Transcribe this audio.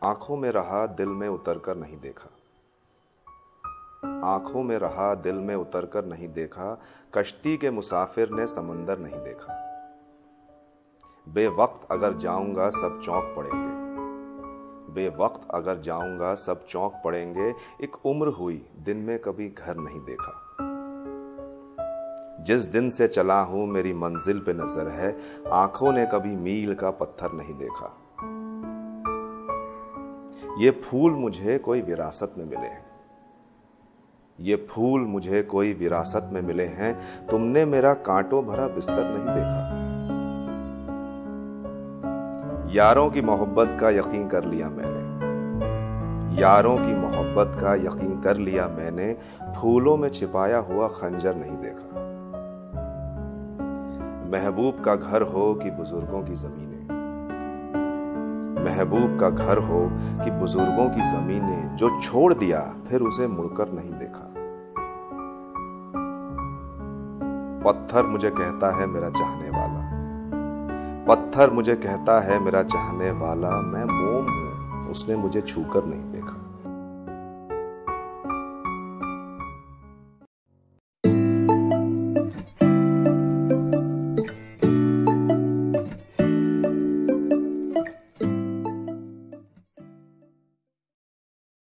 आंखों में रहा दिल में उतर कर नहीं देखा। आंखों में रहा दिल में उतर कर नहीं देखा। कश्ती के मुसाफिर ने समंदर नहीं देखा। बेवक्त अगर जाऊंगा सब चौंक पड़ेंगे। बेवक्त अगर जाऊंगा सब चौंक पड़ेंगे। एक उम्र हुई दिन में कभी घर नहीं देखा। जिस दिन से चला हूं मेरी मंजिल पे नजर है। आंखों ने कभी मील का पत्थर नहीं देखा। ये फूल मुझे कोई विरासत में मिले हैं। ये फूल मुझे कोई विरासत में मिले हैं। तुमने मेरा कांटों भरा बिस्तर नहीं देखा। यारों की मोहब्बत का यकीन कर लिया मैंने। यारों की मोहब्बत का यकीन कर लिया मैंने। फूलों में छिपाया हुआ खंजर नहीं देखा। महबूब का घर हो कि बुजुर्गों की जमीनें। महबूब का घर हो कि बुजुर्गों की जमीनें। जो छोड़ दिया फिर उसे मुड़कर नहीं देखा। पत्थर मुझे कहता है मेरा चाहने वाला। पत्थर मुझे कहता है मेरा चाहने वाला। मैं मोम हूं उसने मुझे छूकर नहीं देखा।